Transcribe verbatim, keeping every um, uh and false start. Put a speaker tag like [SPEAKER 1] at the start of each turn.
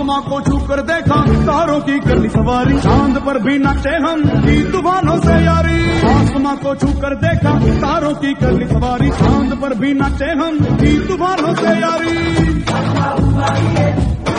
[SPEAKER 1] आसमां को छू कर देखा, तारों की कर ली सवारी, चांद पर भी नाचे हम की तूफानों से यारी। आसमां को छू कर देखा, तारों की कर ली सवारी, चांद पर भी नाचे हम की तूफानों से यारी।